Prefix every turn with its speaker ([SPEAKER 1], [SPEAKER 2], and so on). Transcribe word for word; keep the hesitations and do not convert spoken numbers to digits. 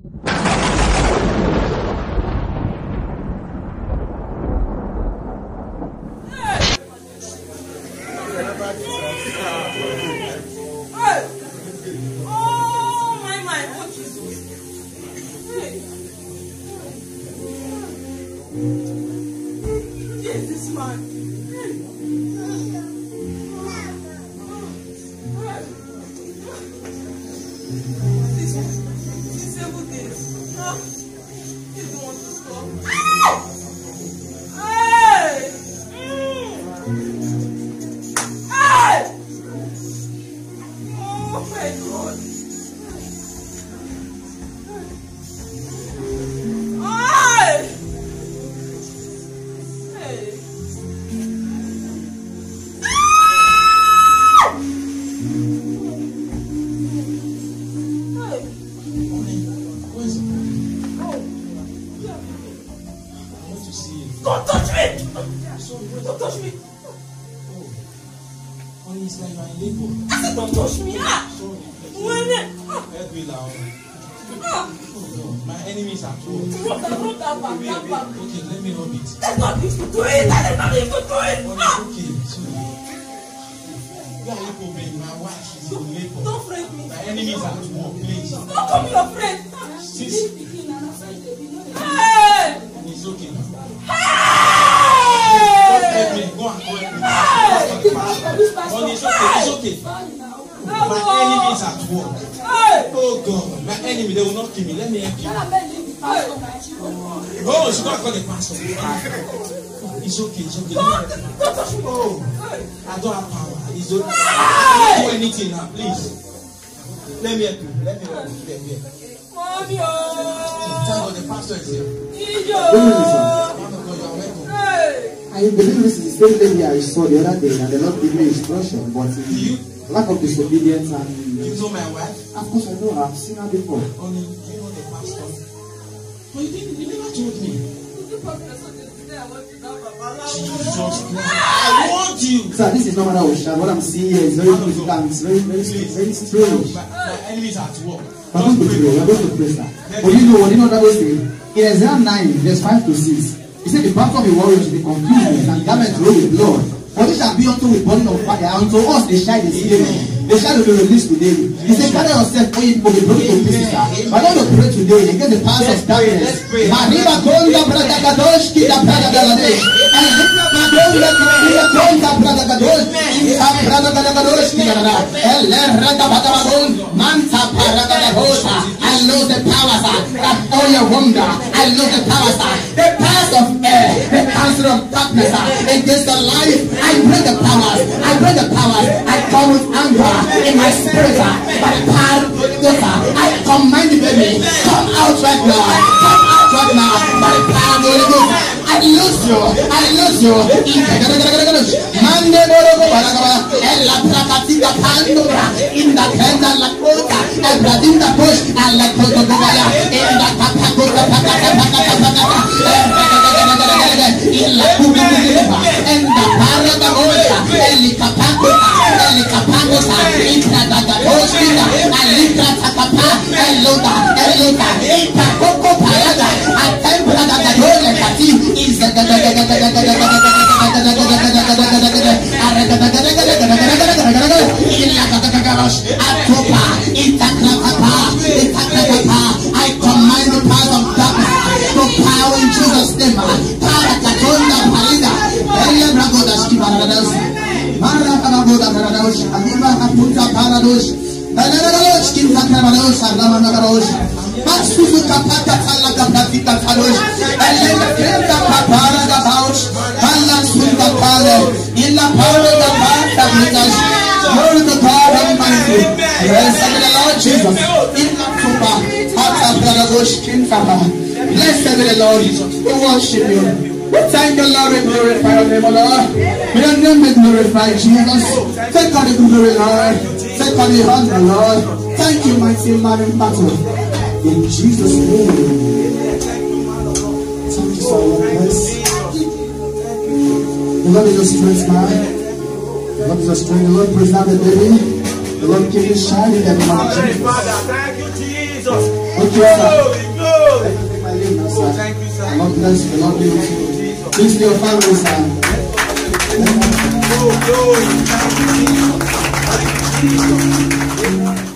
[SPEAKER 1] It's okay, it's okay. Oh, I don't have power. It's okay. I don't do anything now, please. Let me help you. Let me help you. Let me help you. Thank God the pastor is here.
[SPEAKER 2] I believe this is the same lady I saw the other day, and the Lord gave me instruction, but you, lack of disobedience and.
[SPEAKER 1] You know my wife?
[SPEAKER 2] Of course I know. I've seen her before.
[SPEAKER 1] Only you know the pastor. But you didn't. You never told me. Jesus Christ. I want you.
[SPEAKER 2] Sir, this is not what I was saying. What I'm seeing here is very difficult. It's very, very, very strange.
[SPEAKER 1] My, my enemies are at work.
[SPEAKER 2] We're going to pray. We're going to pray, sir. But you know what? You know what I was saying? In Isaiah nine, verse five to six, he said, the battle of the warriors will be confused and garments rolled with blood. But it shall be unto with burning of fire. Unto us they shall is given. They shall be released today. He said, gather yourself, for you will be broken to pieces. But I want to pray today against the powers of darkness. Mariba Gonda Brada Gadosh, Kita Brada Galadesh. And Gonda Gonda Brada Gadosh, Kita Brada Galadosh, Kita El Rada Badabon, Manta Brada Gadosa. I know the powers of all your wonder. I know the powers, the powers of air, the counsel of darkness against the life. I bring the powers. I bring the powers. I come with anger in my spirit, by the power of God. I command you, baby, come out right now, come out right now, by the power of the Holy Ghost. I lose you, I lose you. Mande borogo baragaba, ella prakatika pandora, in the kenda la kota, el bradinda push, and la kota gobaya, in the kapakota pakata pakata pakata, in la kubinga, and the parada boya, el kapakota, el kapakota, in the gatoshina, and litra takapa, el loda, el loda, in the coco parada, and tempra da gadole kati, is the I command the power of darkness to power in Jesus' name. Parakatonda Palida, Elia Bragoda Skivarados, Marakaboda Parados, Ahiba Kaputa Parados, Parados, Kinta Parados, Alamanaros, Matsuka Kapata Kalaka Pratika Kados, Elia Kenta Papara the house, Alas with the Palo, in the power of the Pata Mitas, glory to God Almighty, blessed be the Lord Jesus, in the Tuba, Pata Parados, Kinta. Blessed be the Lord, we worship you. We thank the Lord, we glorify your name, O Lord. May your name be glorified, Jesus. Take all the glory, Lord. Take all the honor, Lord. Thank you, mighty man in battle. In Jesus' name. Thank you for your grace. The Lord is your strength, man. The Lord is your strength. The Lord preserve the baby. The Lord keep you shining every man.
[SPEAKER 3] Father, thank you, Jesus.
[SPEAKER 2] Okay, sir.
[SPEAKER 1] Glory,
[SPEAKER 2] Thank you for my name now, sir.
[SPEAKER 1] Thank you, sir.
[SPEAKER 2] God bless you. God be with you. Please to your family, sir.
[SPEAKER 1] Oh, glory. Thank you, Jesus. Thank you, Jesus.